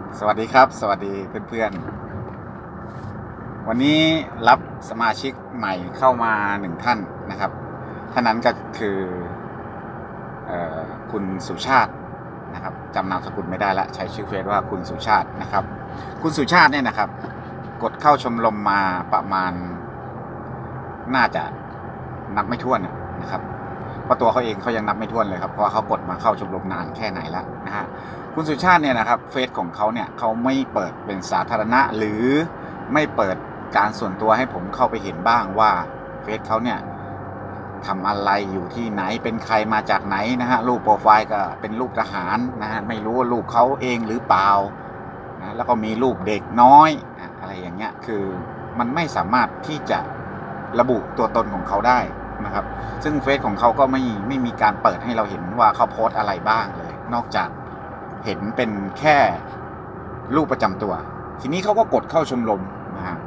สวัสดีครับสวัสดีเพื่อนๆวันนี้รับสมาชิกใหม่เข้ามา1ท่านนะครับท่านนั้นก็คือคุณสุชาตินะครับจำนามสกุลไม่ได้ละใช้ชื่อเฟซว่าคุณสุชาตินะครับคุณสุชาติเนี่ยนะครับกดเข้าชมรมมาประมาณน่าจะนับไม่ถ้วนนะครับเพราะตัวเขาเองเขายังนับไม่ถ้วนเลยครับเพราะเขากดมาเข้าชมรมนานแค่ไหนแล้วนะฮะคุณสุชาติเนี่ยนะครับเฟซของเขาเนี่ยเขาไม่เปิดเป็นสาธารณะหรือไม่เปิดการส่วนตัวให้ผมเข้าไปเห็นบ้างว่าเฟซเขาเนี่ยทำอะไรอยู่ที่ไหนเป็นใครมาจากไหนนะฮะรูปโปรไฟล์ก็เป็นรูปทหารนะฮะไม่รู้ว่ารูปเขาเองหรือเปล่านะแล้วก็มีรูปเด็กน้อยอะไรอย่างเงี้ยคือมันไม่สามารถที่จะระบุตัวตนของเขาได้นะครับซึ่งเฟซของเขาก็ไม่มีการเปิดให้เราเห็นว่าเขาโพสต์อะไรบ้างเลยนอกจากเห็นเป็นแค่รูปประจำตัวทีนี้เขาก็กดเข้าชมรมนะฮะ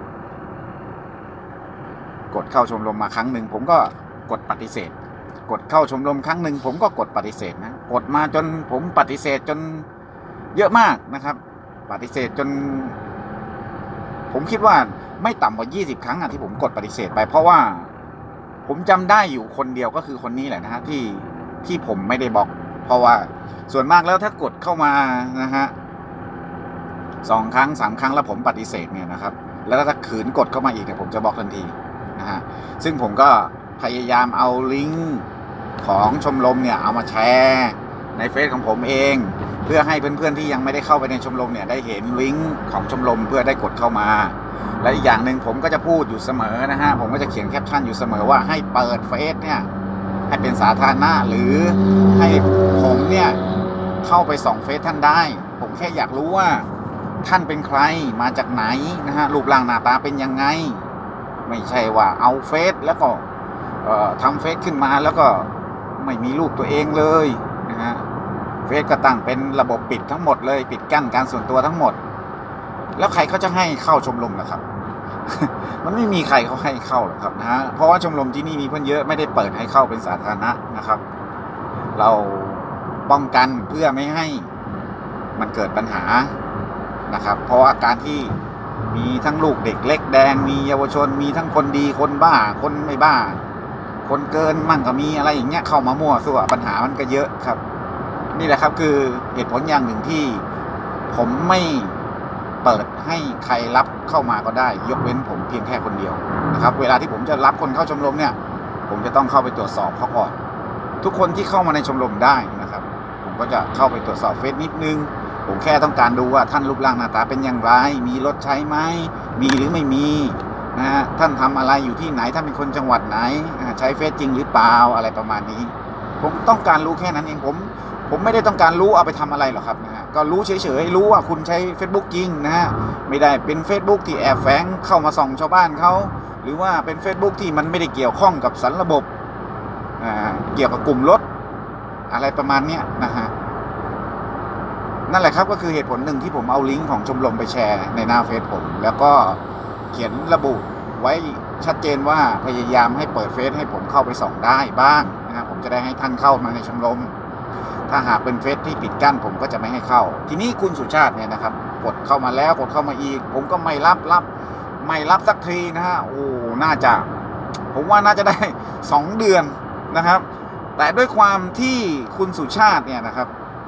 กดเข้าชมรมมาครั้งหนึ่งผมก็กดปฏิเสธกดเข้าชมรมครั้งหนึ่งผมก็กดปฏิเสธนะกดมาจนผมปฏิเสธจนเยอะมากนะครับปฏิเสธจนผมคิดว่าไม่ต่ำกว่า20 ครั้งที่ผมกดปฏิเสธไปเพราะว่าผมจำได้อยู่คนเดียวก็คือคนนี้แหละนะฮะที่ผมไม่ได้บล็อกเพราะว่าส่วนมากแล้วถ้ากดเข้ามานะฮะ2 ครั้ง 3 ครั้งแล้วผมปฏิเสธเนี่ยนะครับแล้วถ้าขืนกดเข้ามาอีกเนี่ยผมจะบล็อกทันทีนะฮะซึ่งผมก็พยายามเอาลิงก์ของชมรมเนี่ยเอามาแชร์ในเฟซของผมเองเพื่อให้เพื่อนๆที่ยังไม่ได้เข้าไปในชมรมเนี่ยได้เห็นลิงก์ของชมรมเพื่อได้กดเข้ามาและอีกอย่างหนึ่งผมก็จะพูดอยู่เสมอนะฮะผมก็จะเขียนแคปชั่นอยู่เสมอว่าให้เปิดเฟซเนี่ยให้เป็นสาธารณะหรือให้ผมเนี่ยเข้าไปส่องเฟซท่านได้ผมแค่อยากรู้ว่าท่านเป็นใครมาจากไหนนะฮะรูปร่างหน้าตาเป็นยังไงไม่ใช่ว่าเอาเฟซแล้วก็ทำเฟซขึ้นมาแล้วก็ไม่มีรูปตัวเองเลยนะฮะเฟซก็ตั้งเป็นระบบปิดทั้งหมดเลยปิดกั้นการส่วนตัวทั้งหมดแล้วใครเขาจะให้เข้าชมรมล่ะครับ มันไม่มีใครเขาให้เข้าหรอกครับนะฮะเพราะว่าชมรมที่นี่มีเพื่อนเยอะไม่ได้เปิดให้เข้าเป็นสาธารณะนะครับเราป้องกันเพื่อไม่ให้มันเกิดปัญหานะครับเพราะว่าการที่มีทั้งลูกเด็กเล็กแดงมีเยาวชนมีทั้งคนดีคนบ้าคนไม่บ้าคนเกินมั่งก็มีอะไรอย่างเงี้ยเข้ามามั่วซั่วปัญหามันก็เยอะครับนี่แหละครับคือเหตุผลอย่างหนึ่งที่ผมไม่เปิดให้ใครรับเข้ามาก็ได้ยกเว้นผมเพียงแค่คนเดียวนะครับเวลาที่ผมจะรับคนเข้าชมรมเนี่ยผมจะต้องเข้าไปตรวจสอบเขาก่อนทุกคนที่เข้ามาในชมรมได้นะครับผมก็จะเข้าไปตรวจสอบเฟซนิดนึงผมแค่ต้องการดูว่าท่านรูปร่างหน้าตาเป็นอย่างไรมีรถใช้ไหมมีหรือไม่มีนะฮะท่านทำอะไรอยู่ที่ไหนท่านเป็นคนจังหวัดไหนใช้เฟซจริงหรือเปล่าอะไรประมาณนี้ผมต้องการรู้แค่นั้นเองผมไม่ได้ต้องการรู้เอาไปทำอะไรหรอกครับนะฮะก็รู้เฉยๆรู้ว่าคุณใช้ Facebook จริงนะฮะไม่ได้เป็น Facebook ที่แอบแฝงเข้ามาส่องชาวบ้านเขาหรือว่าเป็น Facebook ที่มันไม่ได้เกี่ยวข้องกับสารระบบเกี่ยวกับกลุ่มรถอะไรประมาณนี้นะฮะนั่นแหละครับก็คือเหตุผลหนึ่งที่ผมเอาลิงก์ของชมรมไปแชร์ในหน้าเฟซผมแล้วก็เขียนระบุไว้ชัดเจนว่าพยายามให้เปิดเฟซให้ผมเข้าไปส่องได้บ้างนะผมจะได้ให้ท่านเข้ามาในชมรมถ้าหากเป็นเฟซที่ปิดกั้นผมก็จะไม่ให้เข้าทีนี้คุณสุชาติเนี่ยนะครับกดเข้ามาแล้วกดเข้ามาอีกผมก็ไม่รับสักทีนะฮะโอ้น่าจะผมว่าน่าจะได้2 เดือนนะครับแต่ด้วยความที่คุณสุชาติเนี่ยนะครับ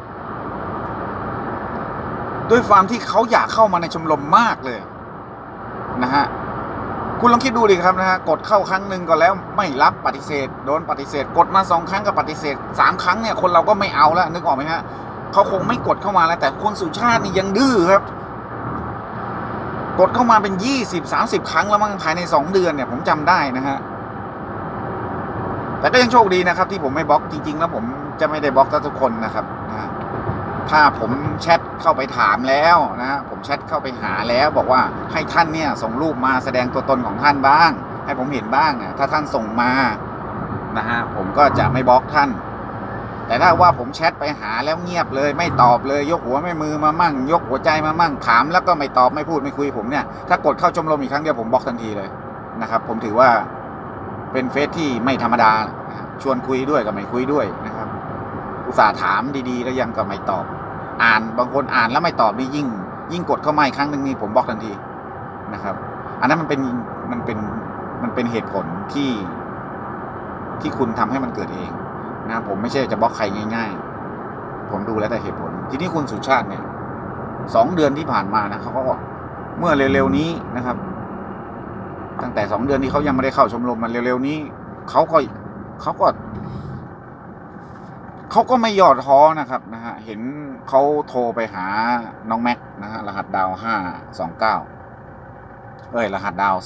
ด้วยความที่เขาอยากเข้ามาในชมรมมากเลยนะฮะคุณลองคิดดูดิครับนะฮะกดเข้าครั้งหนึ่งก็แล้วไม่รับปฏิเสธโดนปฏิเสธกดมา2 ครั้งก็ปฏิเสธ3 ครั้งเนี่ยคนเราก็ไม่เอาแล้วนึกออกไหมฮะเขาคงไม่กดเข้ามาแล้วแต่คุณสุชาตินี่ยังดื้อครับกดเข้ามาเป็น20-30 ครั้งแล้วมั้งภายใน2 เดือนเนี่ยผมจำได้นะฮะแต่ก็ยังโชคดีนะครับที่ผมไม่บล็อกจริงๆแล้วผมจะไม่ได้บล็อกทุกคนนะครับนะถ้าผมแชทเข้าไปถามแล้วนะผมแชทเข้าไปหาแล้วบอกว่าให้ท่านเนี่ยส่งรูปมาแสดงตัวตนของท่านบ้างให้ผมเห็นบ้างถ้าท่านส่งมานะฮะผมก็จะไม่บล็อกท่านแต่ถ้าว่าผมแชทไปหาแล้วเงียบเลยไม่ตอบเลยยกหัวไม่มือมามั่งยกหัวใจมามั่งถามแล้วก็ไม่ตอบไม่พูดไม่คุยผมเนี่ยถ้ากดเข้าชมรมอีกครั้งเดียวผมบล็อกทันทีเลยนะครับผมถือว่าเป็นเฟซที่ไม่ธรรมดาชวนคุยด้วยก็ไม่คุยด้วยนะครับอุตส่าห์ถามดีๆแล้วยังก็ไม่ตอบบางคนอ่านแล้วไม่ตอบนี่ยิ่งกดเข้ามาอีกครั้งหนึ่งนี่ผมบล็อกทันทีนะครับ อันนั้นมันเป็นเหตุผลที่คุณทำให้มันเกิดเองนะผมไม่ใช่จะบล็อกใครง่ายๆผมดูแล้วแต่เหตุผลทีนี้คุณสุชาติเนี่ย2 เดือนที่ผ่านมานะเขาก็เมื่อเร็วๆนี้นะครับตั้งแต่2 เดือนที่เขายังไม่ได้เข้าชมรมมันเร็วๆนี้เขาก็ไม่ย่อท้อนะครับนะฮะเห็นเขาโทรไปหาน้องแม็กนะฮะรหัสดาว529รหัสดาว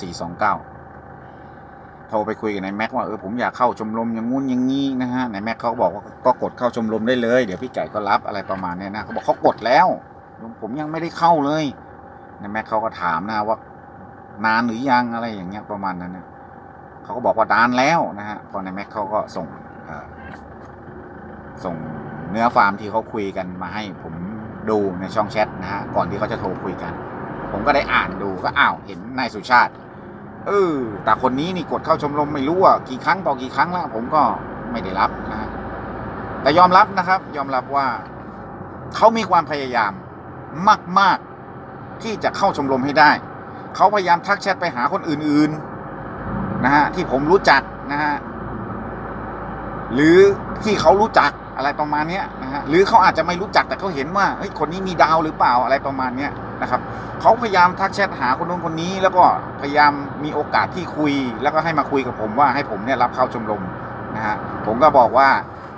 429โทรไปคุยกับนายแม็กว่าผมอยากเข้าชมรมอย่างงู้นอย่างงี้นะฮะนายแม็กเขาบอกว่าก็กดเข้าชมรมได้เลยเดี๋ยวพี่ไก่ก็รับอะไรประมาณนี้นะเขาบอกเขากดแล้วผมยังไม่ได้เข้าเลยนายแม็กเขาก็ถามนะว่านานหรือยังอะไรอย่างเงี้ยประมาณนั้นนะเขาก็บอกว่านานแล้วนะฮะพอนายแม็กเขาก็ส่งเนื้อฟาร์มที่เขาคุยกันมาให้ผมดูในช่องแชทนะฮะก่อนที่เขาจะโทรคุยกันผมก็ได้อ่านดูก็เห็นนายสุชาติแต่คนนี้นี่กดเข้าชมรมไม่รู้ว่ากี่ครั้งต่อกี่ครั้งแล้วผมก็ไม่ได้รับนะฮะแต่ยอมรับนะครับยอมรับว่าเขามีความพยายามมากๆที่จะเข้าชมรมให้ได้เขาพยายามทักแชทไปหาคนอื่นๆนะฮะที่ผมรู้จักนะฮะหรือที่เขารู้จักอะไรประมาณนี้นะฮะหรือเขาอาจจะไม่รู้จักแต่เขาเห็นว่าเฮ้ยคนนี้มีดาวหรือเปล่าอะไรประมาณนี้นะครับเขาพยายามทักแชทหาคนนู้นคนนี้แล้วก็พยายามมีโอกาสที่คุยแล้วก็ให้มาคุยกับผมว่าให้ผมเนี่ยรับเข้าชมรมนะฮะผมก็บอกว่า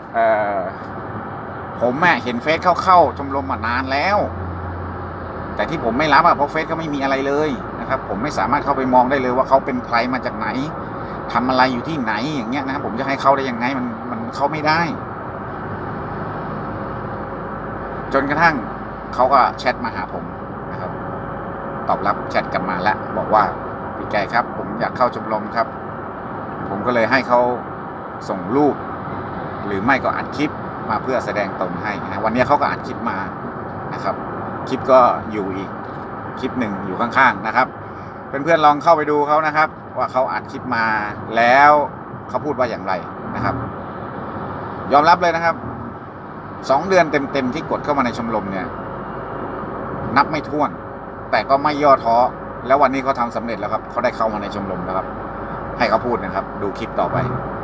ผมเห็นเฟซเข้าชมรมมานานแล้วแต่ที่ผมไม่รับเพราะเฟซเขาไม่มีอะไรเลยนะครับผมไม่สามารถเข้าไปมองได้เลยว่าเขาเป็นใครมาจากไหนทำอะไรอยู่ที่ไหนอย่างเงี้ยนะครับผมจะให้เข้าได้ยังไงมันเข้าไม่ได้จนกระทั่งเขาก็แชทมาหาผมนะครับตอบรับแชทกลับมาแล้วบอกว่าพี่แกครับผมอยากเข้าชมรมครับผมก็เลยให้เขาส่งรูปหรือไม่ก็อัดคลิปมาเพื่อแสดงตนให้นะวันนี้เขาก็อัดคลิปมานะครับคลิปก็อยู่อีกคลิปหนึ่งอยู่ข้างๆนะครับเพื่อนๆลองเข้าไปดูเขานะครับว่าเขาอัดคลิปมาแล้วเขาพูดว่าอย่างไรนะครับยอมรับเลยนะครับ2 เดือนเต็มๆที่กดเข้ามาในชมรมเนี่ยนับไม่ถ้วนแต่ก็ไม่ย่อท้อแล้ววันนี้เขาทำสำเร็จแล้วครับเขาได้เข้ามาในชมรมแล้วครับให้เขาพูดนะครับดูคลิปต่อไป